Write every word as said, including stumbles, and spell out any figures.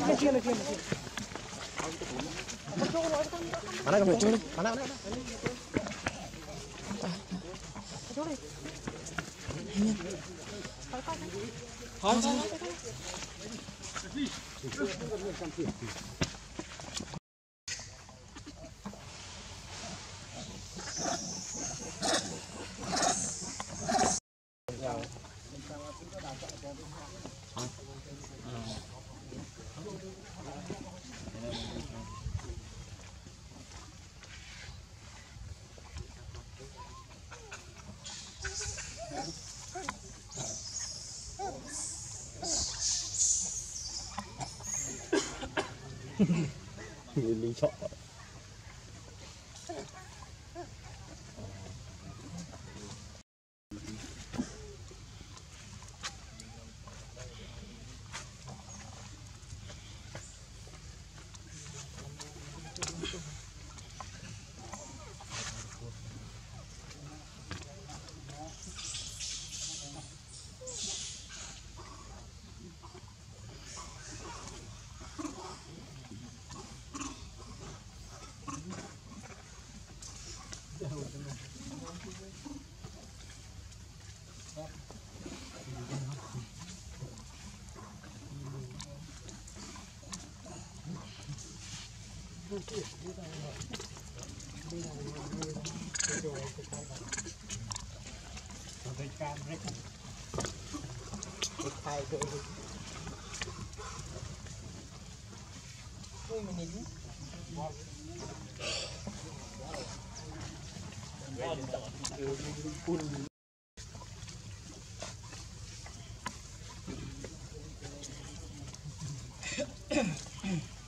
Mana kamu cuma mana mana. Thôi thôi thôi. Lý chọn Hãy subscribe cho kênh Ghiền Mì Gõ để không bỏ lỡ những video hấp dẫn.